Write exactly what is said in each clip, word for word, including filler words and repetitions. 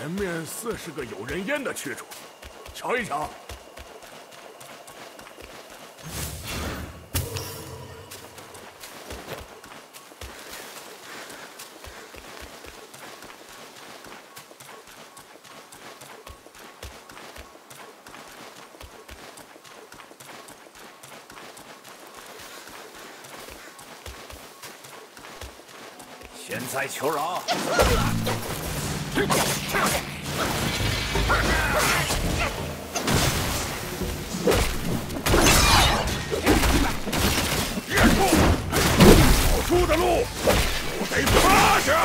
前面似是个有人烟的去处，瞧一瞧。 贤哉求饶！ 跑出的路都得趴下！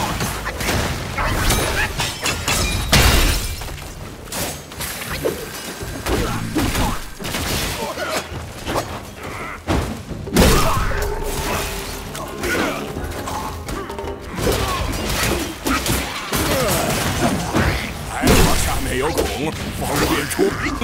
还好下面有孔，方便出。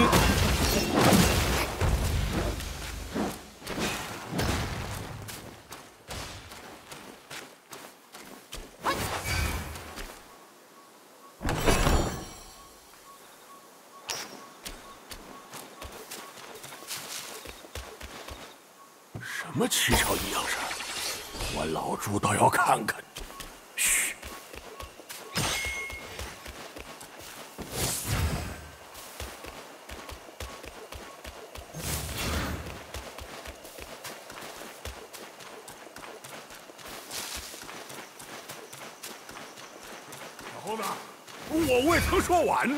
什么蹊跷异样事儿？我老朱倒要看看。嘘。小猴子，我未曾说完呢。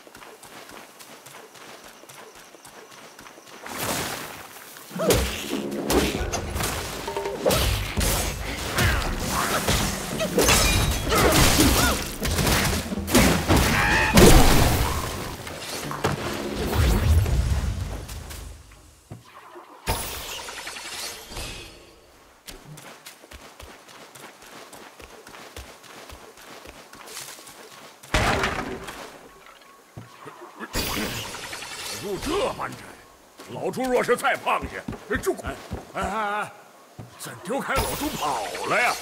入这般差，老朱若是再胖些，住口！哎哎哎，怎丢开老朱跑了呀？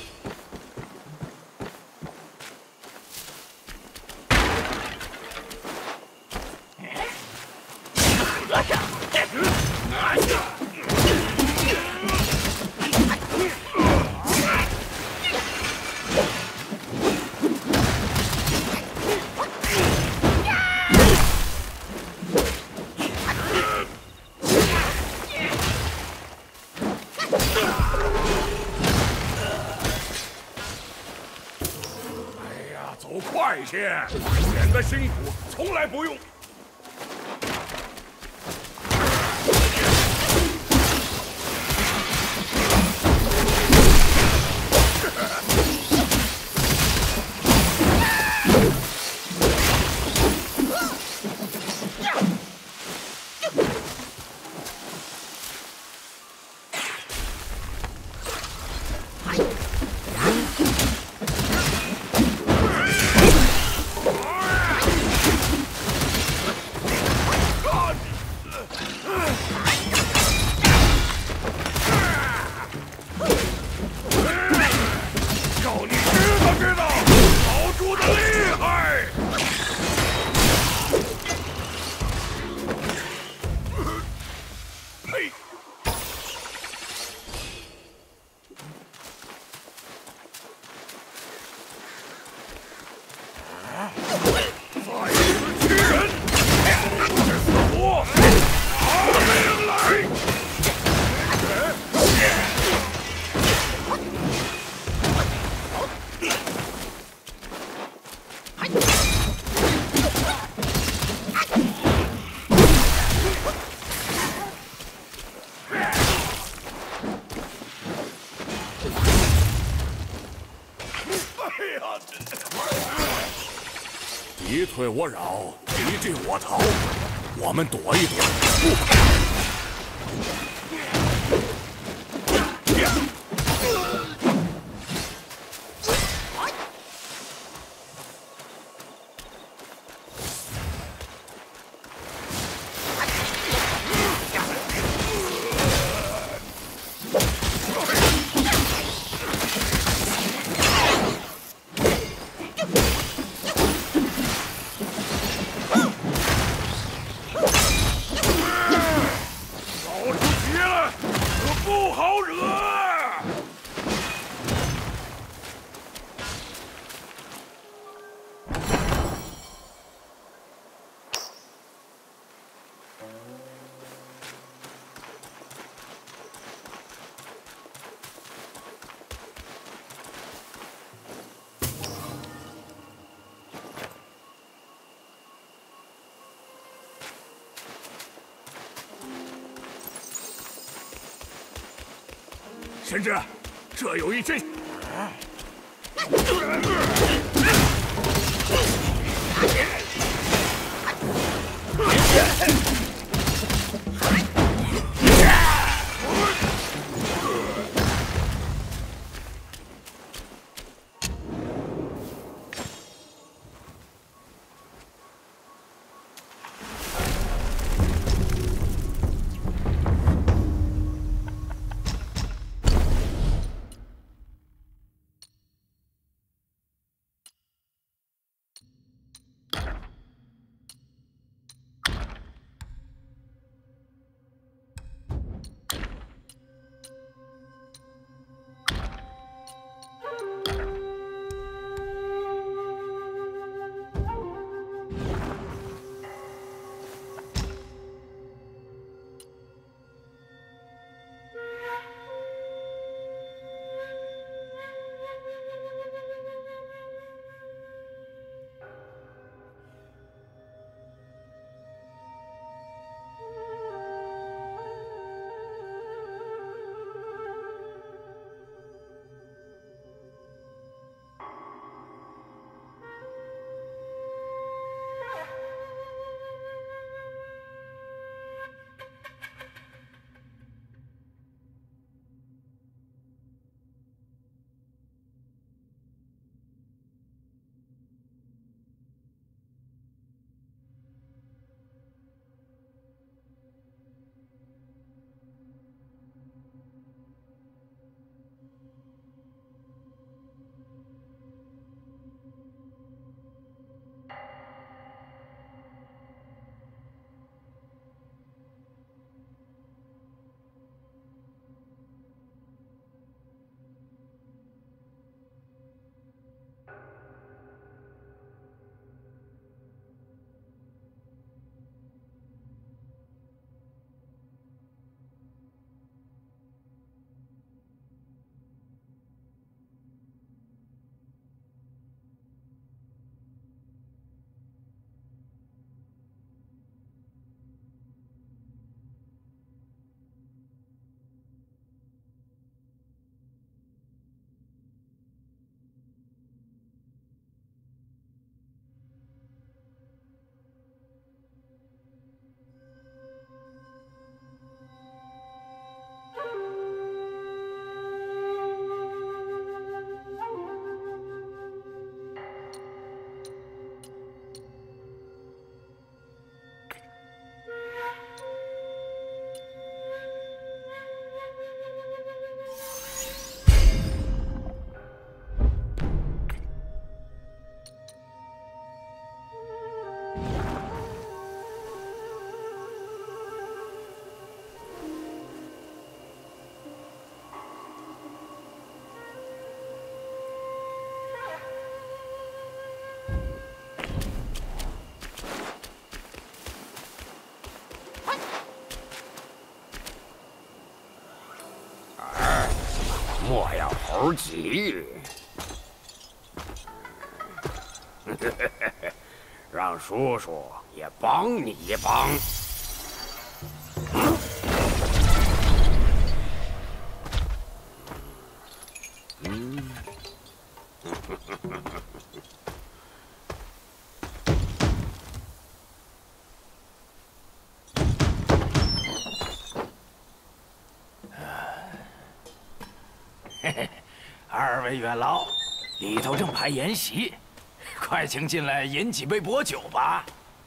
哎呀！ 走快些，免得辛苦。从来不用。敌退我扰，敌进我逃，我们躲一躲，不怕。 贤侄，这有一计。 莫要猴急，让叔叔也帮你一帮。嗯。 二位元老，里头正排筵席，快请进来饮几杯薄酒吧。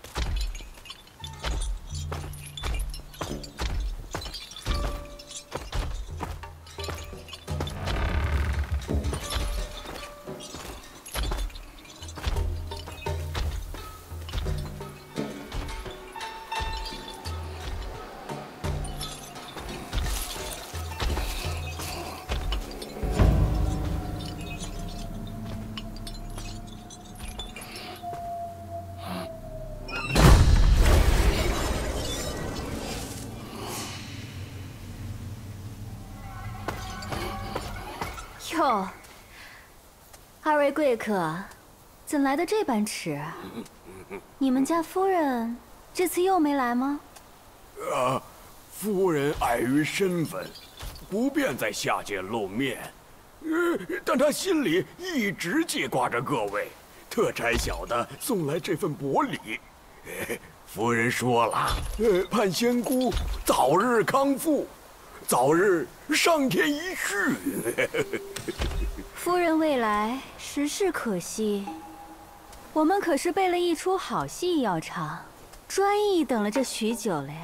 哟，二位贵客，怎来的这般迟？你们家夫人这次又没来吗？ 呃，夫人碍于身份， 不便在下界露面，呃，但他心里一直记挂着各位，特差小的送来这份薄礼。呃、夫人说了，呃，盼仙姑早日康复，早日上天一续。 夫人未来时事可惜，我们可是备了一出好戏要唱，专意等了这许久嘞。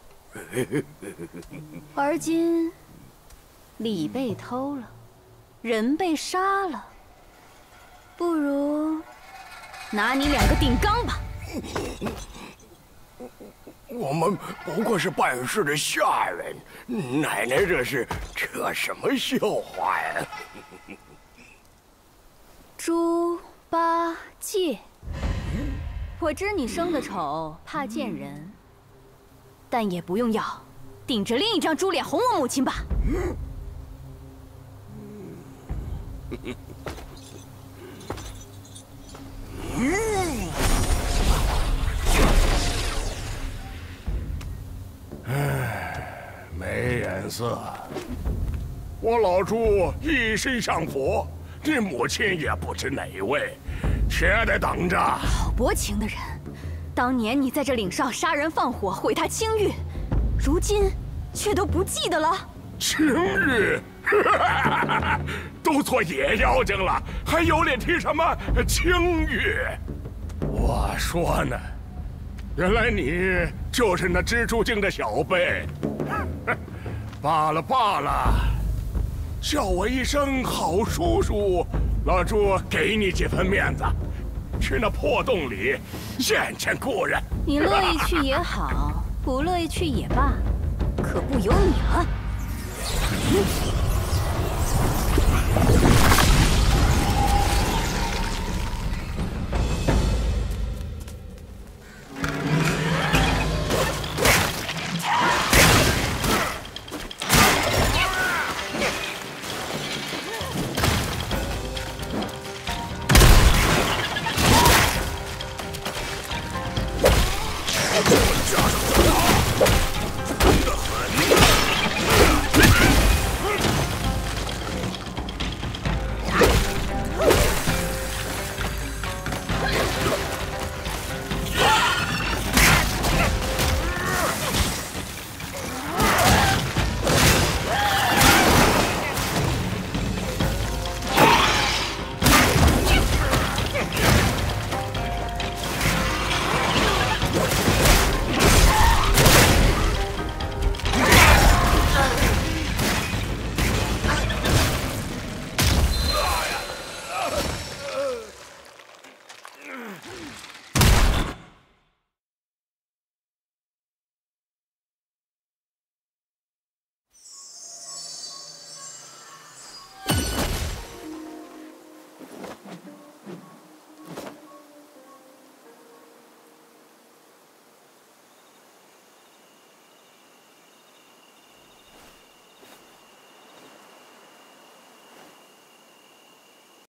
而今礼被偷了，人被杀了，不如拿你两个顶缸吧。 我们不过是办事的下人，奶奶这是扯什么笑话呀？ 猪八戒，我知你生得丑，怕见人，但也不用要，顶着另一张猪脸哄我母亲吧。 唉，没眼色。我老朱一心向佛，你母亲也不知哪位，且得等着。 好薄情的人，当年你在这岭上杀人放火，毁他清誉，如今却都不记得了。 清誉，都做野妖精了，还有脸提什么清誉？我说呢，原来你就是那蜘蛛精的小辈。罢了罢了，叫我一声好叔叔，老朱给你几分面子，去那破洞里见见故人。 你乐意去也好，不乐意去也罢，可不由你了。